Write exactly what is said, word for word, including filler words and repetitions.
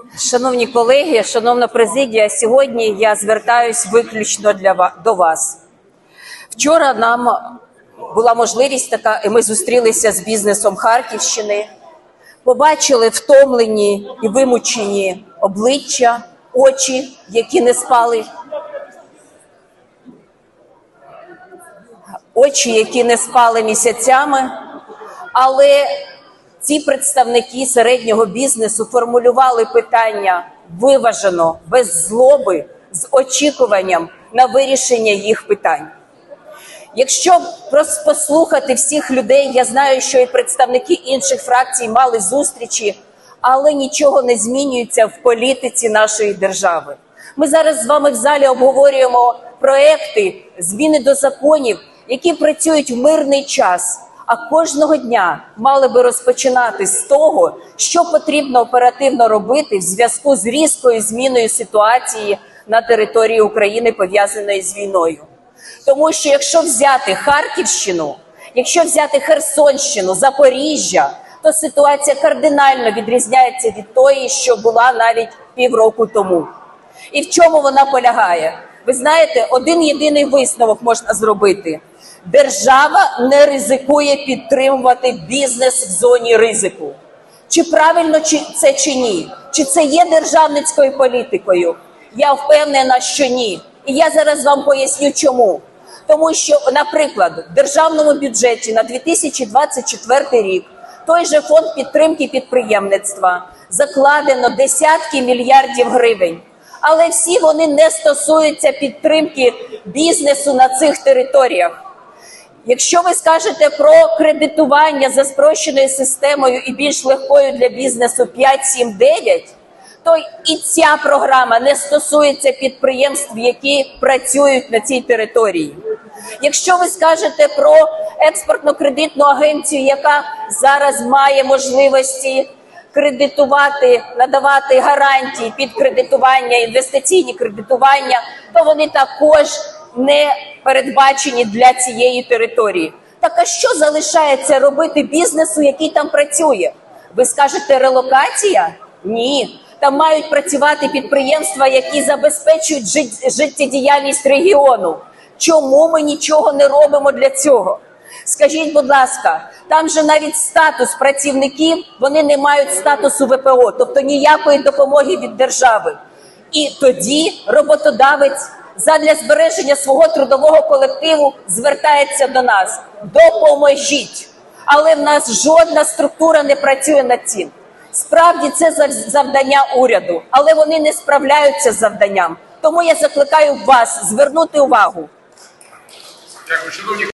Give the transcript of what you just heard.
Шановні колеги, шановна президія, сьогодні я звертаюсь виключно для до вас. Вчора нам була можливість така, і ми зустрілися з бізнесом Харківщини, побачили втомлені і вимучені обличчя, очі, які не спали, очі, які не спали місяцями, але ці представники середнього бізнесу формулювали питання виважено, без злоби, з очікуванням на вирішення їх питань. Якщо просто послухати всіх людей, я знаю, що і представники інших фракцій мали зустрічі, але нічого не змінюється в політиці нашої держави. Ми зараз з вами в залі обговорюємо проекти, зміни до законів, які працюють в мирний час, а кожного дня мали би розпочинати з того, що потрібно оперативно робити в зв'язку з різкою зміною ситуації на території України, пов'язаної з війною. Тому що якщо взяти Харківщину, якщо взяти Херсонщину, Запоріжжя, то ситуація кардинально відрізняється від тої, що була навіть півроку тому. І в чому вона полягає? Ви знаєте, один єдиний висновок можна зробити. Держава не ризикує підтримувати бізнес в зоні ризику. Чи правильно це чи ні? Чи це є державницькою політикою? Я впевнена, що ні. І я зараз вам поясню чому. Тому що, наприклад, в державному бюджеті на дві тисячі двадцять четвертий рік той же фонд підтримки підприємництва закладено десятки мільярдів гривень. Але всі вони не стосуються підтримки бізнесу на цих територіях. Якщо ви скажете про кредитування за спрощеною системою і більш легкою для бізнесу п'ять, сім, дев'ять, то і ця програма не стосується підприємств, які працюють на цій території. Якщо ви скажете про експортно-кредитну агенцію, яка зараз має можливості кредитувати, надавати гарантії під кредитування, інвестиційні кредитування, то вони також не передбачені для цієї території. Так а що залишається робити бізнесу, який там працює? Ви скажете, релокація? Ні. Там мають працювати підприємства, які забезпечують життєдіяльність регіону. Чому ми нічого не робимо для цього? Скажіть, будь ласка, там же навіть статус працівників, вони не мають статусу В П О, тобто ніякої допомоги від держави. І тоді роботодавець задля збереження свого трудового колективу звертається до нас. Допоможіть! Але в нас жодна структура не працює над цим. Справді це завдання уряду, але вони не справляються з завданням. Тому я закликаю вас звернути увагу.